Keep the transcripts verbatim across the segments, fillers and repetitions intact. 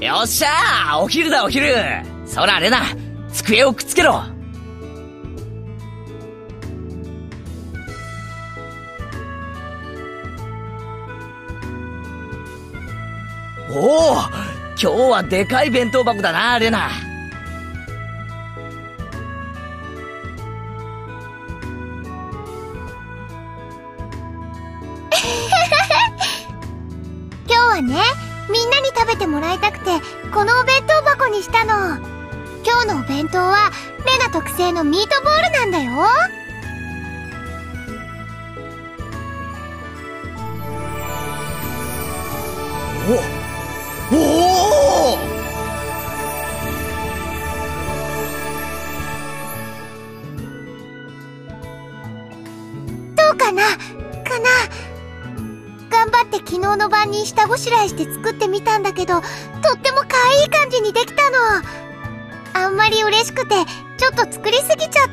よっしゃー、お昼だお昼。そらレナ、机をくっつけろ。おお、今日はでかい弁当箱だなレナ。 今日はね、みんなに食べてもらいたくてこのお弁当箱にしたの。今日のお弁当はレナ特製のミートボールなんだよ。 おおお、 どうかなかな。頑張って昨日の晩に下ごしらえして作ってみたんだけど、とっても可愛い感じにできたの。あんまり嬉しくてちょっと作りすぎちゃった。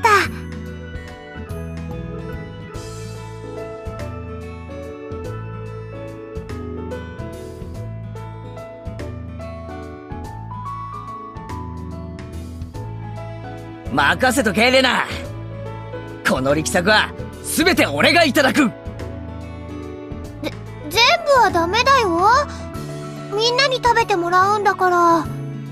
任せとけレナ。この力作は全て俺がいただく。 ぜ全部はダメだよ。みんなに食べてもらうんだから。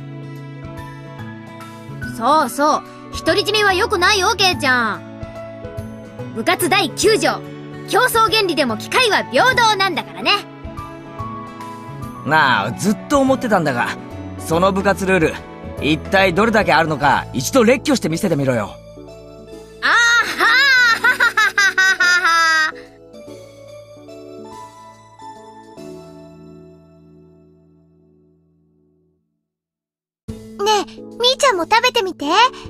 そうそう、独り占めは良くないよ、ケイちゃん。部活だいきゅう条、競争原理でも機械は平等なんだからね。 なあ、ずっと思ってたんだが、その部活ルール一体どれだけあるのか一度列挙してみせてみろよ。 あーはーははははは。 ねえ、みーちゃんも食べてみて。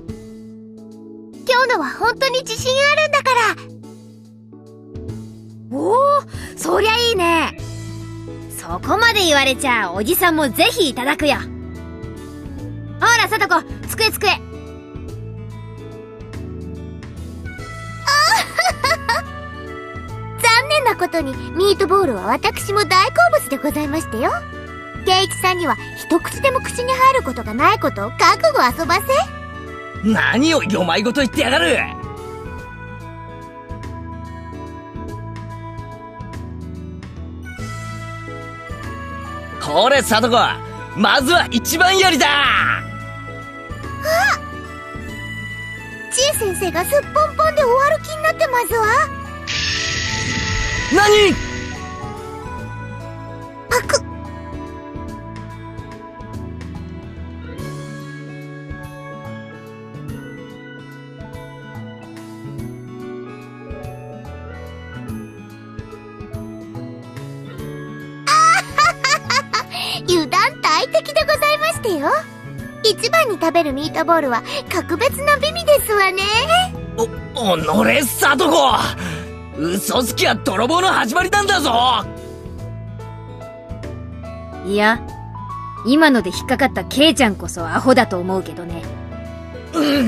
今日のは本当に自信あるんだから。 おお、そりゃいいね。そこまで言われちゃおじさんもぜひいただくよ。ほら、さとこ、机机。 残念なことにミートボールは私も大好物でございましてよ。圭一さんには一口でも口に入ることがないことを覚悟遊ばせ。 何をよまいごと言ってやがる。これさとこ、まずは一番やりだ。 ちえ先生がすっぽんぽんで終わる気になってますわ。 何？ パクッ。油断大敵でございましてよ。一番に食べるミートボールは格別な美味ですわね。 お、おのれさとこ、嘘つきは泥棒の始まりなんだぞ。 いや、今ので引っかかったケイちゃんこそアホだと思うけどね。 うん。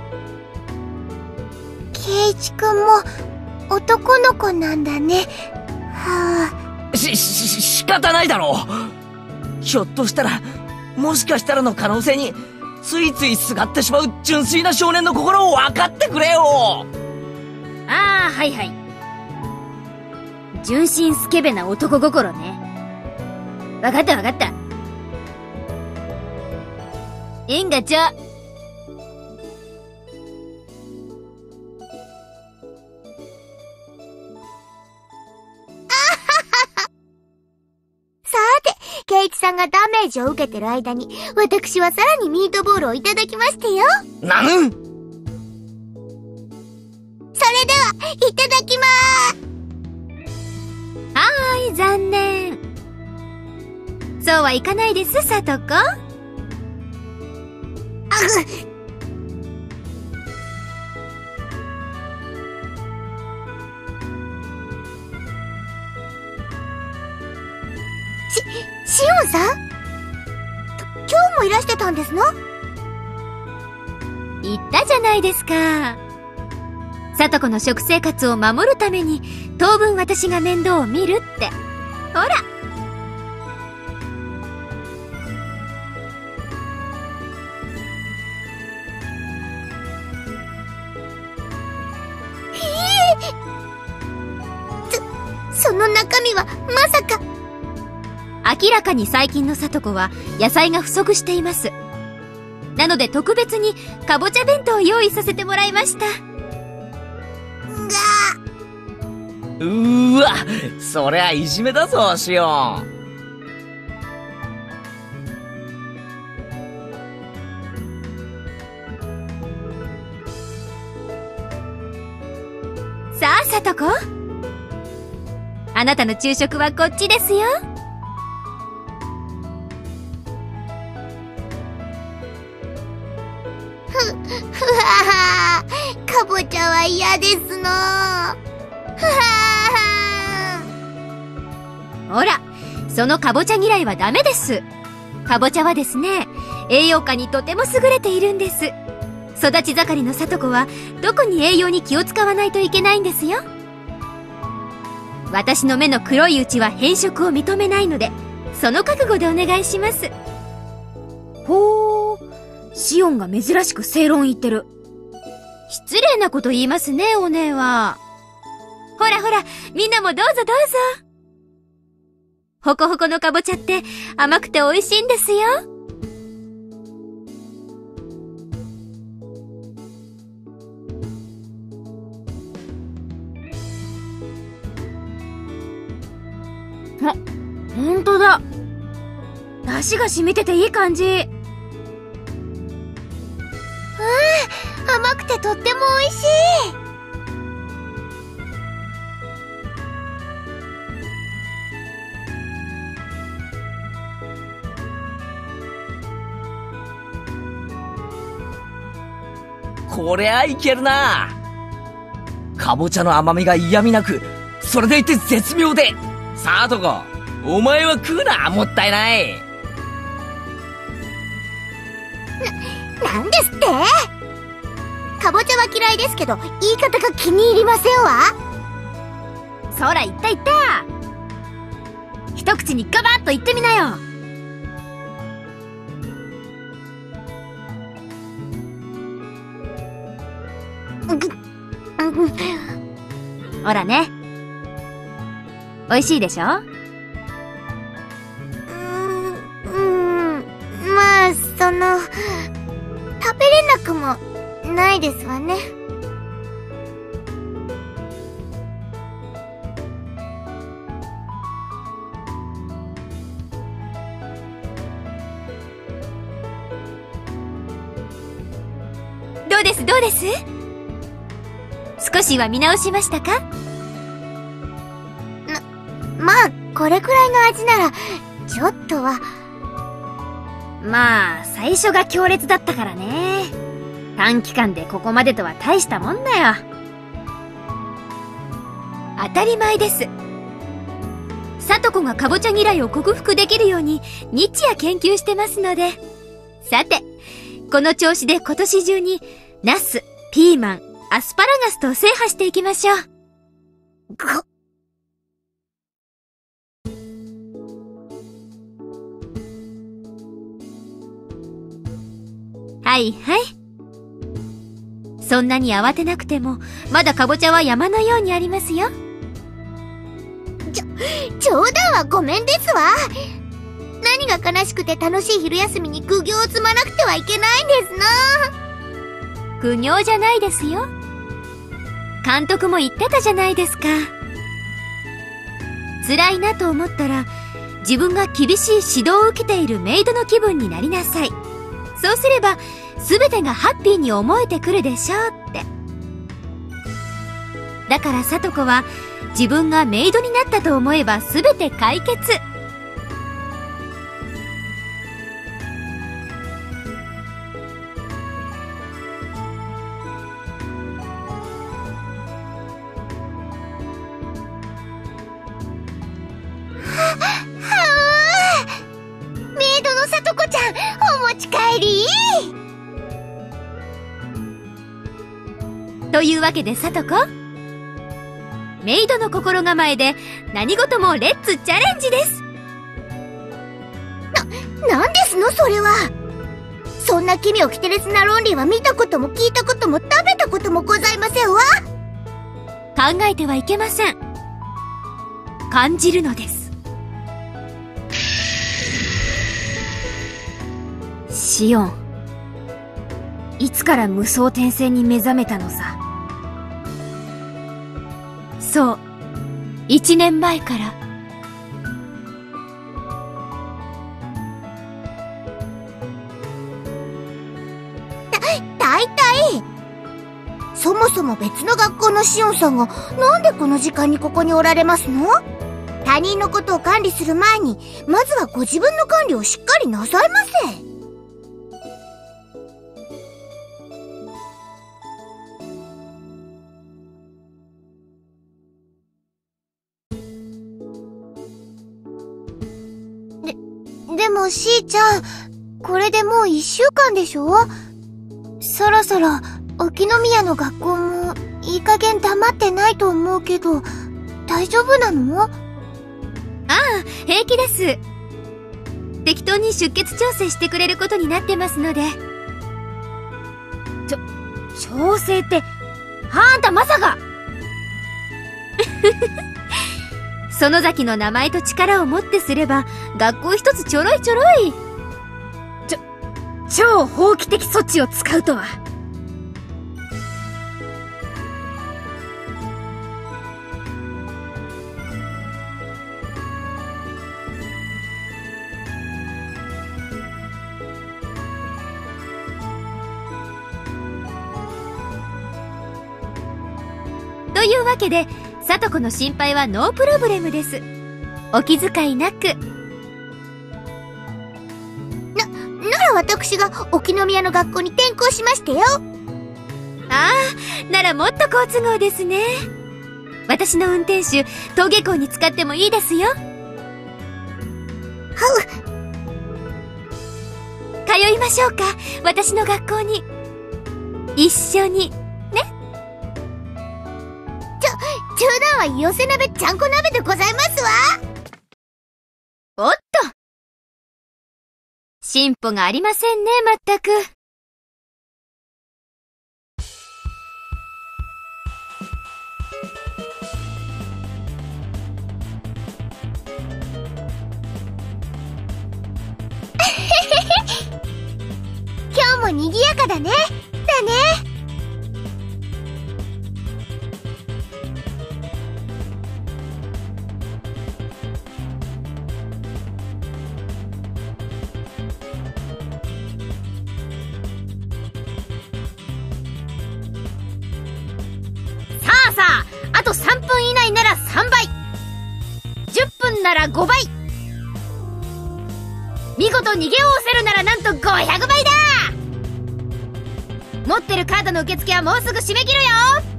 圭一くんも男の子なんだね。はあ。し、し、仕方ないだろう。ひょっとしたら、もしかしたらの可能性についついすがってしまう純粋な少年の心を分かってくれよ。 ああ、はいはい。純真スケベな男心ね。分かった分かった。えんがちょ。 さて、圭一さんがダメージを受けてる間に、私はさらにミートボールをいただきましてよ。 なぬ？ それでは、いただきまーす。 はーい、残念。そうはいかないです、さとこ。 あぐ。し、しおんさん？今日もいらしてたんですの？ 言ったじゃないですか。さとこの食生活を守るために当分私が面倒を見るって。ほら。 中身はまさか。 明らかに最近のさとこは野菜が不足しています。なので特別にかぼちゃ弁当を用意させてもらいました。 うーわ、そりゃいじめだぞ、シオン。 さあ、さとこ。あなたの昼食はこっちですよ。 ふ、ふわー、かぼちゃは嫌ですの。ふわー。ほら、そのかぼちゃ嫌いはダメです。かぼちゃはですね、栄養価にとても優れているんです。育ち盛りのさとこは特に栄養に気を使わないといけないんですよ。私の目の黒いうちは変色を認めないので、その覚悟でお願いします。ほー、シオンが珍しく正論言ってる。失礼なこと言いますね、お姉は。ほらほら、みんなもどうぞどうぞ。ほこほこのかぼちゃって甘くて美味しいんですよ。あ、ほんとだ。出汁が染みてていい感じ。うん、 甘くてとっても美味しい。 こりゃいけるな。かぼちゃの甘みが嫌味なく、それでいて絶妙で。さとこ、お前は食うな、もったいない。 な、なんですって？かぼちゃは嫌いですけど、言い方が気に入りませんわ。 そら、言った言った。一口にガバッと言ってみなよ。ほらね。美味しいでしょ？うーん、うーん、まあ、その、食べれなくもないですわね。 どうですどうです？少しは見直しましたか？ な、まあ、これくらいの味なら、ちょっとは。 まあ、最初が強烈だったからね。短期間でここまでとは大したもんだよ。当たり前です。さとこがかぼちゃ嫌いを克服できるように日夜研究してますので。さて、この調子で今年中にナス、ピーマン、アスパラガスと制覇していきましょう。はいはい。そんなに慌てなくても、まだかぼちゃは山のようにありますよ。 ちょ、冗談はごめんですわ。何が悲しくて楽しい昼休みに苦行を積まなくてはいけないんですな。 苦行じゃないですよ。監督も言ってたじゃないですか。辛いなと思ったら、自分が厳しい指導を受けているメイドの気分になりなさい。そうすれば、すべてがハッピーに思えてくるでしょうって。だからさとこは、自分がメイドになったと思えばすべて解決。 メイドのさとこちゃん、お持ち帰り。 というわけでさとこ、メイドの心構えで何事もレッツチャレンジです。 な、なんですのそれは。そんな奇妙キテレツな論理は見たことも聞いたことも食べたこともございませんわ。 考えてはいけません。 感じるのです。シオン、いつから無双転生に目覚めたのさ。そう、一年前から。 だいたいそもそも別の学校のシオンさんがなんでこの時間にここにおられますの？他人のことを管理する前にまずはご自分の管理をしっかりなさいませ。で、でもしーちゃん、これでもう一週間でしょ？そろそろ沖宮の学校もいい加減黙ってないと思うけど、大丈夫なの？ ああ、平気です。適当に出欠調整してくれることになってますので。ちょ、調整って、あんたまさか園崎の名前と力をもってすれば、学校一つちょろいちょろい。ちょ、超法規的措置を使うとは。というわけで、さとこの心配はノープロブレムです。お気遣いなく。 な、なら私が沖宮の学校に転校しましてよ。 ああ、ならもっと好都合ですね。私の運転手、登下校に使ってもいいですよ。はう。通いましょうか、私の学校に。一緒に。 冗談は寄せ鍋ちゃんこ鍋でございますわ。 おっと、進歩がありませんね、まったく。 今日も賑やかだね。だね。 さあ、あとさんぷん以内ならさんばい、じゅっぷんならごばい、見事逃げおせるならなんとごひゃくばいだ。持ってるカードの受付はもうすぐ締め切るよ。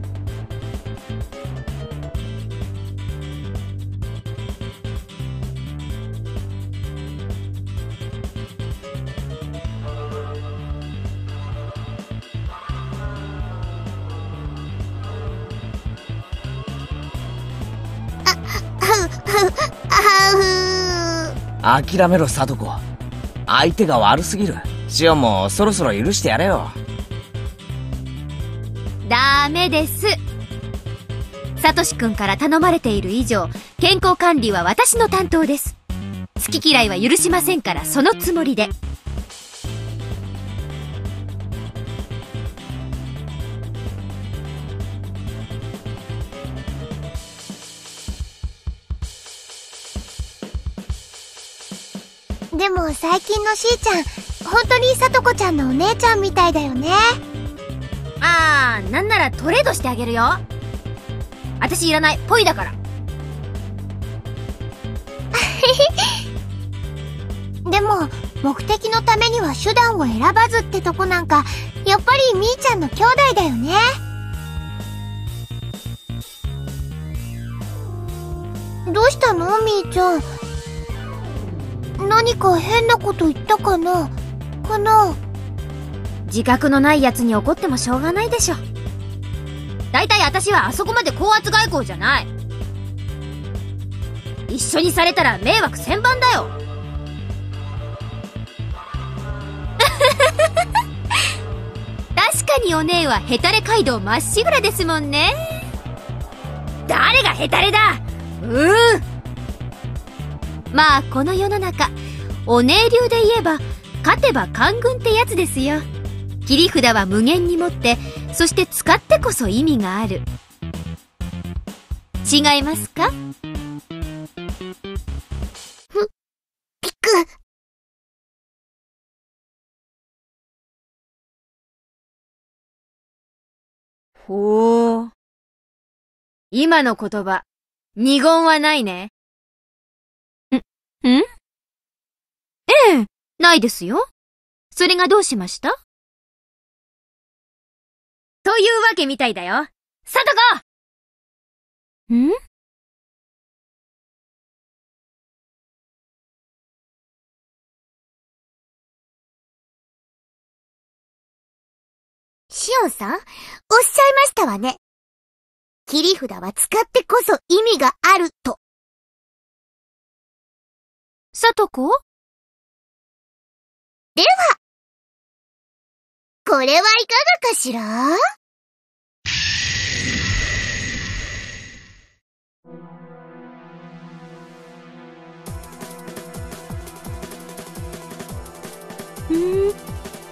諦めろ、サトコ。相手が悪すぎる。シオンもそろそろ許してやれよ。 ダメです。サトシ君から頼まれている以上、健康管理は私の担当です。好き嫌いは許しませんから、そのつもりで。 でも最近のしーちゃん、本当にさとこちゃんのお姉ちゃんみたいだよね。 あー、なんならトレードしてあげるよ。私いらない、ポイだから。 でも目的のためには手段を選ばずってとこなんか、やっぱりみーちゃんの兄弟だよね。どうしたのみーちゃん。何か変なこと言ったかなかな。 自覚のない奴に怒ってもしょうがないでしょ。だいたい私はあそこまで高圧外交じゃない。一緒にされたら迷惑千番だよ。確かにお姉はヘタレ街道まっしぐらですもんね。誰がヘタレだ。うーん、 まあこの世の中、お姉流で言えば勝てば官軍ってやつですよ。切り札は無限に持って、そして使ってこそ意味がある。違いますか？ ふ、ピク。 ほー。今の言葉、二言はないね。ん、ん？ええ、ないですよ。それがどうしました？というわけみたいだよ。さとこ！ん？ シオンさん、おっしゃいましたわね。切り札は使ってこそ意味があると。 さとこ？ では、これはいかがかしら？ んー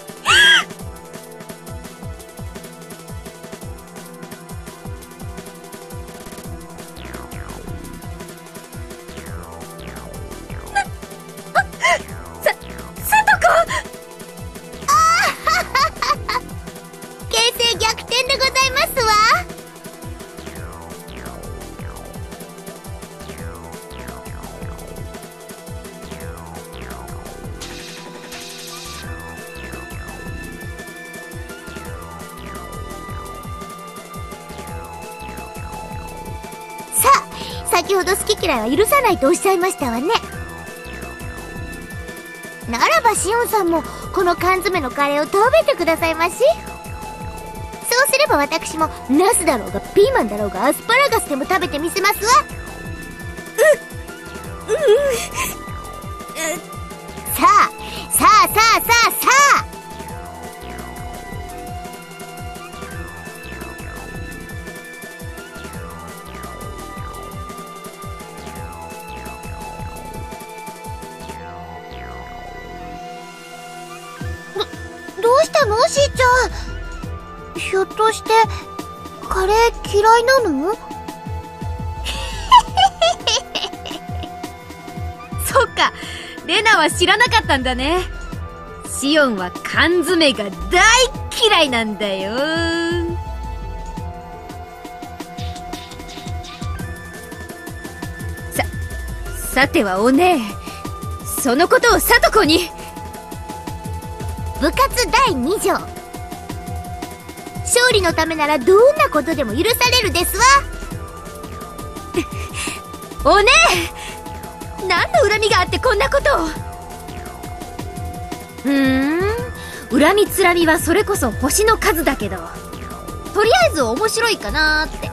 形勢逆転でございますわ。さあ、先ほど好き嫌いは許さないとおっしゃいましたわね。ならばシオンさんもこの缶詰のカレーを食べてくださいまし。そうすれば私もナスだろうがピーマンだろうがアスパラガスでも食べてみせますわ。う、う、う、さあ、さあさあさあさあ。どうしたのしーちゃん。ひょっとしてカレー嫌いなの？ そっか、レナは知らなかったんだね。シオンは缶詰が大嫌いなんだよ。さ、さてはお姉、そのことをさとこに。 部活だいに条。勝利のためならどんなことでも許されるですわ。 お姉、何の恨みがあってこんなことを。ふーん、恨みつらみはそれこそ星の数だけど、とりあえず面白いかなーって。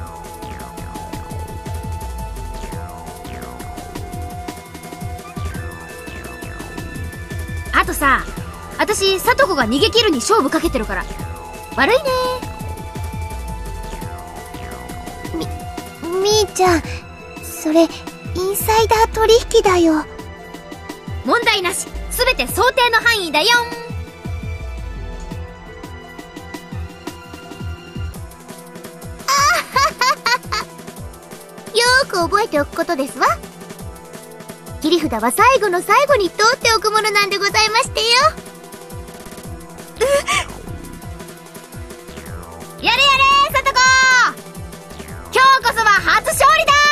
あとさ、私さとこが逃げ切るに勝負かけてるから悪いね。 み、みーちゃん、それインサイダー取引だよ。 問題なし、すべて想定の範囲だよん。 よーく覚えておくことですわ。切り札は最後の最後に取っておくものなんでございましてよ。 やれやれさとこ、今日こそは初勝利だ。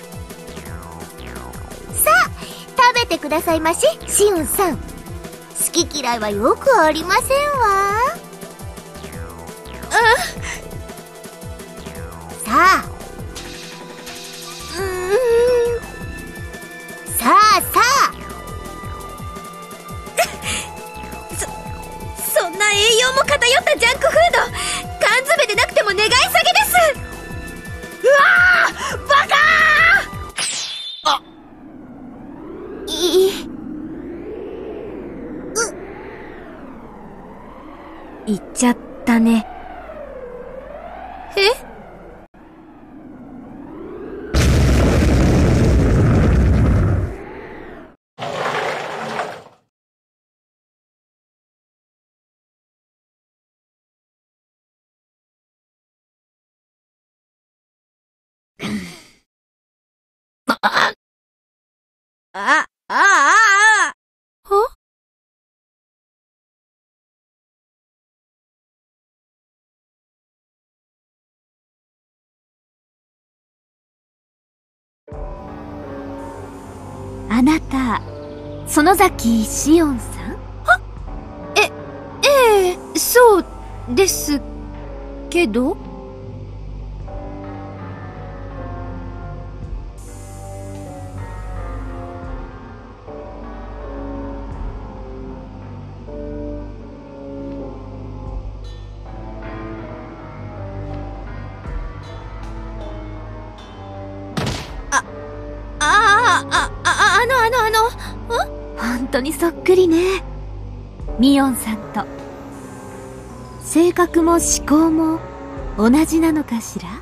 さあ、食べてくださいまし、シオンさん。好き嫌いはよくありませんわ。さあ、うーん、さあさあ。 そ、そんな栄養も偏ったジャンクフード、缶詰でなくても願い下げです。うわー、バカー。 あ、 い、 言っちゃったね。え？ あ、あ、 あ、あ、あ、あ、はあなた、園崎しおんさん？は？え、ええ、そうですけど？ああ、あ、あ、あの、あの、あの、本当にそっくりね。ミオンさんと。性格も思考も同じなのかしら？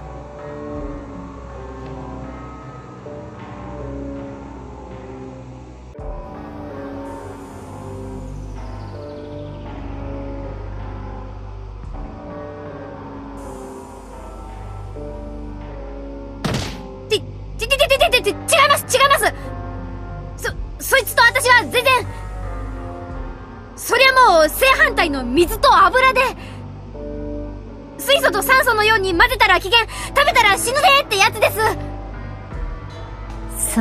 ち、ち、ち、ち、ち、ち、違います、違います。そ、そいつと私は全然。そりゃもう正反対の水と油で、水素と酸素のように混ぜたら危険、食べたら死ぬでってやつです。そう。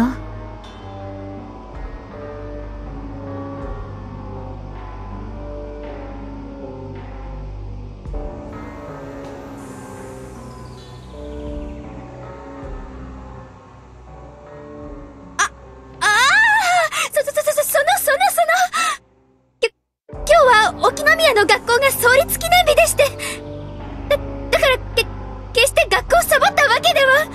あ、ああ、そ、そ、そ、そ、その、その、その。今日は沖宮の学校が創立記念日でして、だ、だからけ決して学校をサボったわけでは。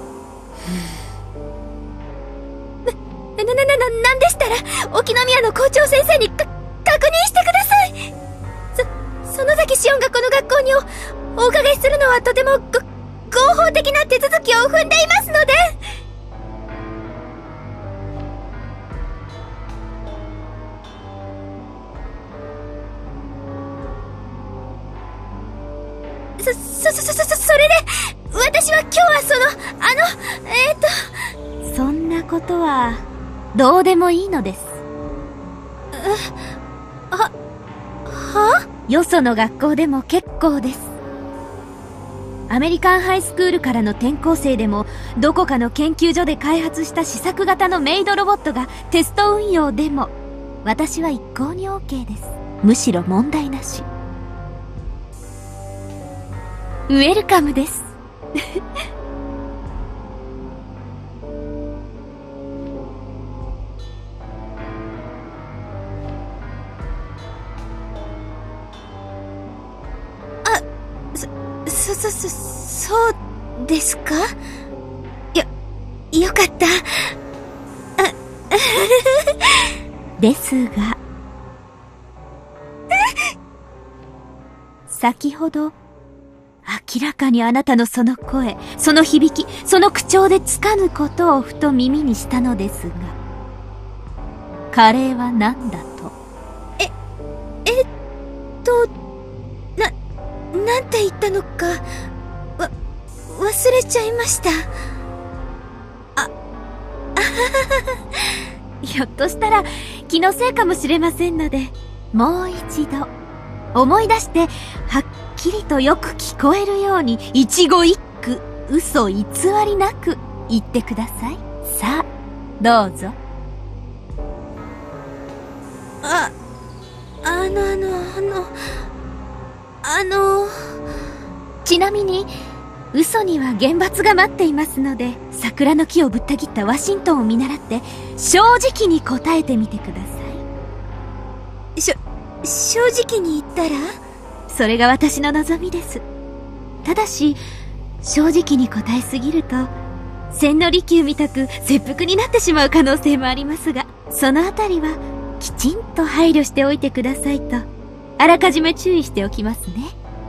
な、な、な、な、な、なんでしたら沖宮の校長先生にか確認してください。そ、園崎しおんがこの学校にお、お伺いするのはとてもご合法的な手続きを踏んでいますので。そ、そ、そ、そ、そ、それで、私は今日はその、あの、えーと。そんなことは、どうでもいいのです。え、は、は？よその学校でも結構です。アメリカンハイスクールからの転校生でも、どこかの研究所で開発した試作型のメイドロボットがテスト運用でも、私は一向に OK です。むしろ問題なし。ウェルカムです。あ、そ、そ、そ、そ、そうですか？よ、よかった。あ、ですが。先ほど、明らかにあなたのその声、その響き、その口調でつかぬことをふと耳にしたのですが、カレーは何だと？え、えっと、な、なんて言ったのか、わ、忘れちゃいました。あ、あははは。ひょっとしたら気のせいかもしれませんので、もう一度、思い出して、はっきりとよく聞こえるように一語一句嘘偽りなく言ってください。さあどうぞ。あ、あのあのあのあのちなみに嘘には厳罰が待っていますので、桜の木をぶった切ったワシントンを見習って正直に答えてみてください。しょ正直に言ったら、それが私の望みです。ただし正直に答えすぎると千利休みたく切腹になってしまう可能性もありますが、そのあたりはきちんと配慮しておいてくださいとあらかじめ注意しておきますね。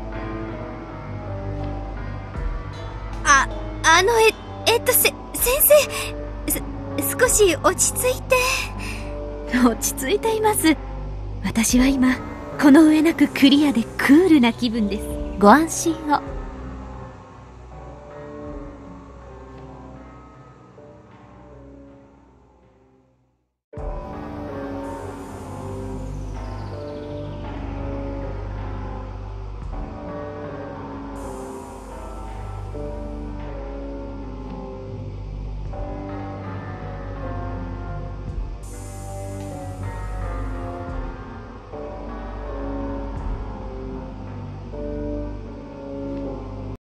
あ、あのええっとせ先生、す少し落ち着いて。落ち着いています。私は今この上なくクリアでクールな気分です。ご安心を。